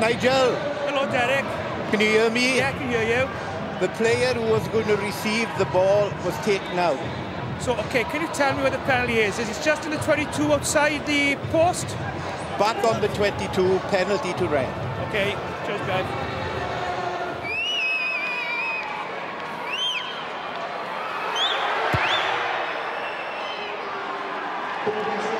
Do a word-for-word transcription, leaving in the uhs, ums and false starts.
Nigel. Hello, Derek. Can you hear me? Yeah, I can hear you. The player who was going to receive the ball was taken out. So, okay, can you tell me where the penalty is? Is it just in the twenty-two outside the post? Back on the twenty-two, penalty to red. Okay, cheers, guys. Ball